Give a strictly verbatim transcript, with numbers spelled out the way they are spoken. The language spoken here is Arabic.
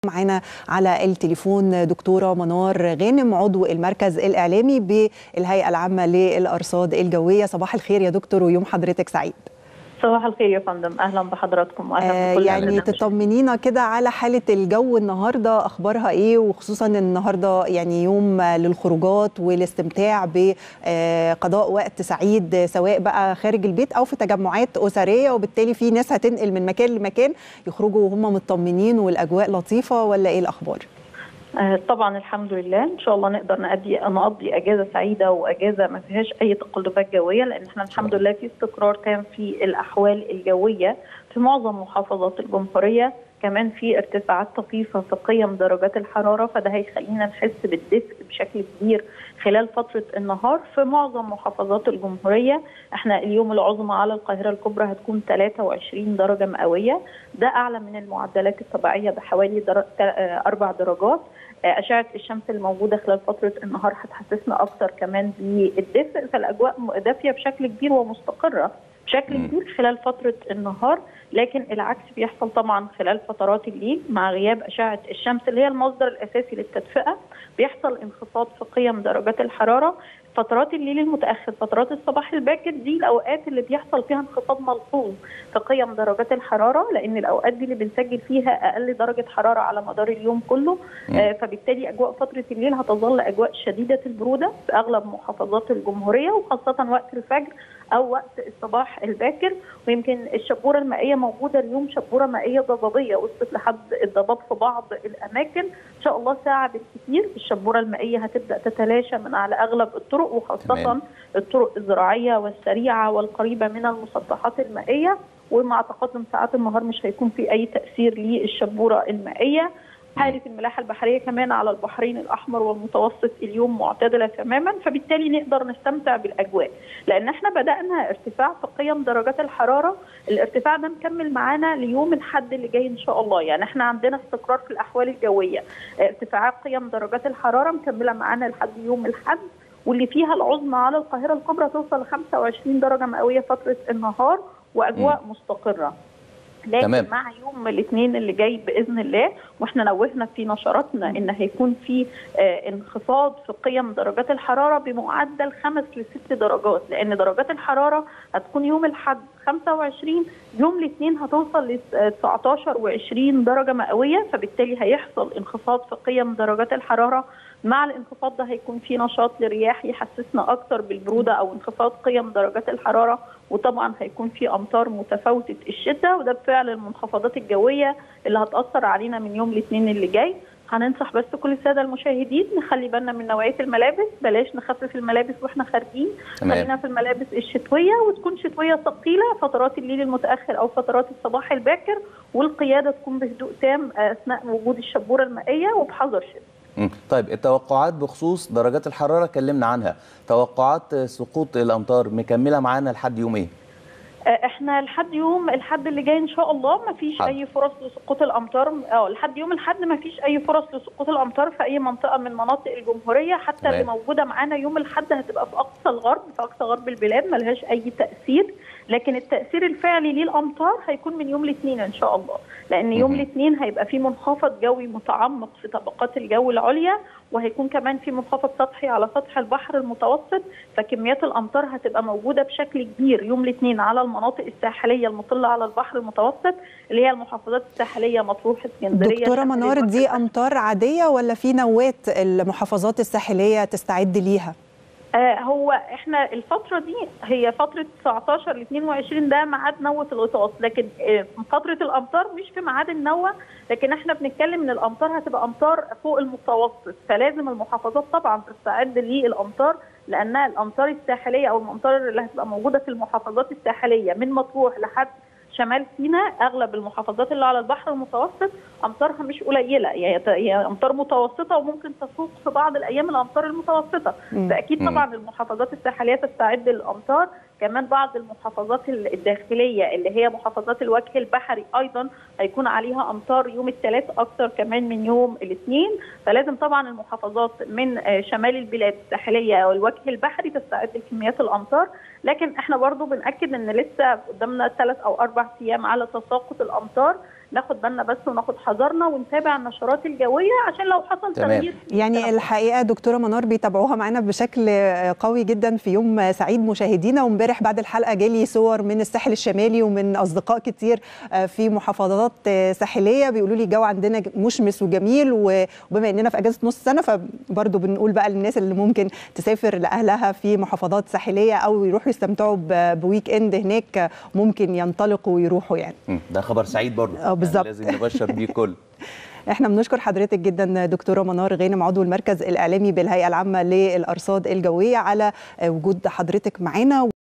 معانا على التليفون دكتورة منار غانم، عضو المركز الإعلامي بالهيئة العامة للأرصاد الجوية. صباح الخير يا دكتور ويوم حضرتك سعيد. صباح الخير يا فندم، اهلا بحضراتكم واهلا بكل يعني تطمنينا كده على حالة الجو النهارده، اخبارها ايه؟ وخصوصا النهارده يعني يوم للخروجات والاستمتاع بقضاء وقت سعيد سواء بقى خارج البيت او في تجمعات اسريه، وبالتالي في ناس هتنقل من مكان لمكان يخرجوا وهم مطمنين والاجواء لطيفه، ولا ايه الاخبار؟ طبعا الحمد لله ان شاء الله نقدر نقضي نقضي اجازه سعيده واجازه ما فيهاش اي تقلبات جويه، لان احنا الحمد لله في استقرار تام في الاحوال الجويه في معظم محافظات الجمهوريه، كمان في ارتفاعات طفيفه في قيم درجات الحراره، فده هيخلينا نحس بالدفء بشكل كبير خلال فتره النهار في معظم محافظات الجمهوريه. احنا اليوم العظمى على القاهره الكبرى هتكون ثلاثة وعشرين درجه مئويه، ده اعلى من المعدلات الطبيعيه بحوالي در... اربع درجات. أشعة الشمس الموجودة خلال فترة النهار هتحسسنا أكثر كمان بالدفء، فالأجواء دافية بشكل كبير ومستقرة بشكل كبير خلال فترة النهار، لكن العكس بيحصل طبعا خلال فترات الليل مع غياب أشعة الشمس اللي هي المصدر الأساسي للتدفئة، بيحصل انخفاض في قيم درجات الحرارة. فترات الليل المتأخر، فترات الصباح الباكر، دي الأوقات اللي بيحصل فيها انخفاض ملحوظ في قيم درجات الحرارة، لأن الأوقات دي اللي بنسجل فيها أقل درجة حرارة على مدار اليوم كله. آه فبالتالي أجواء فترة الليل هتظل أجواء شديدة البرودة في أغلب محافظات الجمهورية، وخاصة وقت الفجر أو وقت الصباح الباكر. ويمكن الشبورة المائية موجودة اليوم، شبورة مائية ضبابية وصلت لحد الضباب في بعض الأماكن. إن شاء الله ساعة بالكثير الشبورة المائية هتبدأ تتلاشى من على أغلب الطرق، وخاصة تمام. الطرق الزراعية والسريعة والقريبة من المسطحات المائية، ومع تقدم ساعات النهار مش هيكون في أي تأثير للشبورة المائية. حالة الملاحة البحرية كمان على البحرين الأحمر والمتوسط اليوم معتدلة تماما، فبالتالي نقدر نستمتع بالأجواء، لأن احنا بدأنا ارتفاع في قيم درجات الحرارة. الارتفاع ده مكمل معانا ليوم الأحد اللي جاي إن شاء الله، يعني احنا عندنا استقرار في الأحوال الجوية، ارتفاعات قيم درجات الحرارة مكملة معانا لحد يوم الأحد، واللي فيها العظمى على القاهرة الكبرى توصل ل خمسة وعشرين درجة مئوية فترة النهار وأجواء م. مستقرة. لكن تمام. مع يوم الاثنين اللي جاي باذن الله، واحنا نوهنا في نشراتنا ان هيكون في آه انخفاض في قيم درجات الحراره بمعدل خمس لست درجات، لان درجات الحراره هتكون يوم الاحد خمسة وعشرين، يوم الاثنين هتوصل ل تسعتاشر وعشرين درجه مئويه، فبالتالي هيحصل انخفاض في قيم درجات الحراره. مع الانخفاض ده هيكون في نشاط لرياح يحسسنا اكتر بالبروده او انخفاض قيم درجات الحراره، وطبعا هيكون في امطار متفاوته الشده، وده بفعل المنخفضات الجويه اللي هتاثر علينا من يوم الاثنين اللي جاي. هننصح بس كل الساده المشاهدين نخلي بالنا من نوعيه الملابس، بلاش نخفف الملابس واحنا خارجين، خلينا في الملابس الشتويه وتكون شتويه ثقيله فترات الليل المتاخر او فترات الصباح الباكر، والقياده تكون بهدوء تام اثناء وجود الشبوره المائيه وبحذر شديد. طيب التوقعات بخصوص درجات الحرارة كلمنا عنها، توقعات سقوط الأمطار مكملة معانا لحد يوم ايه؟ احنا لحد يوم الحد اللي جاي ان شاء الله ما فيش اي فرص لسقوط الامطار، اه لحد يوم الحد ما فيش اي فرص لسقوط الامطار في اي منطقه من مناطق الجمهوريه، حتى تمام. اللي موجوده معانا يوم الحد هتبقى في اقصى الغرب، في اقصى غرب البلاد ما لهاش اي تاثير، لكن التاثير الفعلي للامطار هيكون من يوم الاثنين ان شاء الله، لان يوم الاثنين هيبقى في منخفض جوي متعمق في طبقات الجو العليا، وهيكون كمان في منخفض سطحي على سطح البحر المتوسط، فكميات الامطار هتبقى موجوده بشكل كبير يوم الاثنين على المناطق الساحليه المطله على البحر المتوسط اللي هي المحافظات الساحليه، مطروح، اسكندريه. دكتوره منار، دي امطار عاديه ولا في نوات المحافظات الساحليه تستعد ليها؟ آه هو احنا الفتره دي هي فتره تسعتاشر ل اتنين وعشرين، ده ميعاد نوه الغطاس، لكن آه فتره الامطار مش في ميعاد النوه، لكن احنا بنتكلم ان الامطار هتبقى امطار فوق المتوسط، فلازم المحافظات طبعا تستعد للامطار، لانها الامطار الساحليه او الامطار اللي هتبقى موجوده في المحافظات الساحليه من مطروح لحد شمال سيناء، اغلب المحافظات اللي على البحر المتوسط امطارها مش قليله، يعني هي امطار متوسطه وممكن تفوق في بعض الايام الامطار المتوسطه، فاكيد طبعا المحافظات الساحليه تستعد للامطار. كمان بعض المحافظات الداخليه اللي هي محافظات الوجه البحري ايضا هيكون عليها امطار يوم الثلاث اكثر كمان من يوم الاثنين، فلازم طبعا المحافظات من شمال البلاد الساحليه والوجه البحري تستعد لكميات الامطار. لكن احنا برضو بنأكد ان لسه قدامنا ثلاث او اربع ايام على تساقط الامطار، ناخد بالنا بس وناخد حذرنا ونتابع النشرات الجويه عشان لو حصل تغيير. يعني الحقيقه دكتوره منار بيتابعوها معانا بشكل قوي جدا في يوم سعيد مشاهدينا، وامبارح بعد الحلقه جالي صور من الساحل الشمالي ومن اصدقاء كتير في محافظات ساحليه بيقولوا لي الجو عندنا مشمس وجميل، وبما اننا في اجازه نص سنه فبرضه بنقول بقى للناس اللي ممكن تسافر لاهلها في محافظات ساحليه او يروحوا يستمتعوا بويك اند هناك ممكن ينطلقوا ويروحوا يعني. ده خبر سعيد برضه. اه بالظبط. يعني لازم نبشر بيه كل. احنا بنشكر حضرتك جدا دكتوره منار غانم عضو المركز الاعلامي بالهيئه العامه للارصاد الجويه على وجود حضرتك معانا.